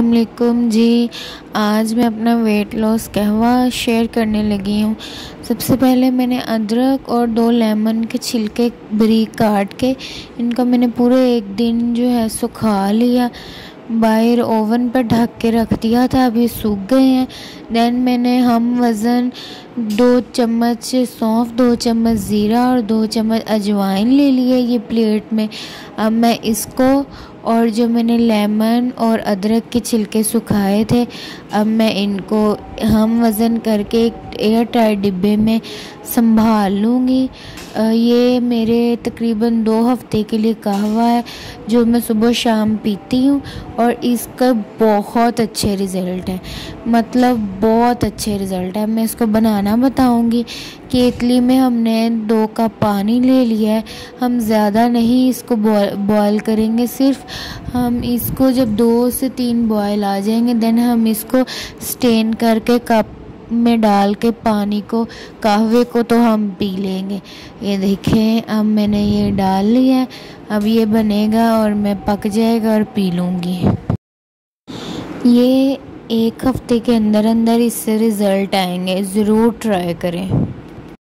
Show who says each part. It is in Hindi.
Speaker 1: अस्सलाम वालेकुम जी। आज मैं अपना वेट लॉस कहवा शेयर करने लगी हूँ। सबसे पहले मैंने अदरक और 2 लेमन के छिलके बारीक काट के इनका मैंने पूरे एक दिन जो है सुखा लिया, बाहर ओवन पर ढक के रख दिया था। अभी सूख गए हैं। देन मैंने हम वज़न 2 चम्मच सौंफ, 2 चम्मच ज़ीरा और 2 चम्मच अजवाइन ले लिए ये प्लेट में। अब मैं इसको और जो मैंने लेमन और अदरक के छिलके सुखाए थे, अब मैं इनको हम वज़न करके एक एयर टाइट डिब्बे में संभाल लूँगी। ये मेरे तकरीबन 2 हफ़्ते के लिए कहवा है जो मैं सुबह शाम पीती हूँ और इसका बहुत अच्छे रिज़ल्ट है, मतलब बहुत अच्छे रिज़ल्ट है। मैं इसको बनाना बताऊँगी। केतली में हमने 2 कप पानी ले लिया है। हम ज़्यादा नहीं इसको बॉयल करेंगे, सिर्फ हम इसको जब 2 से 3 बॉयल आ जाएंगे देन हम इसको स्टेन करके कप में डाल के पानी को, कहवे को तो हम पी लेंगे। ये देखें, अब मैंने ये डाल लिया है। अब ये बनेगा और मैं पक जाएगा और पी लूँगी। ये 1 हफ़्ते के अंदर अंदर इससे रिज़ल्ट आएंगे, ज़रूर ट्राई करें।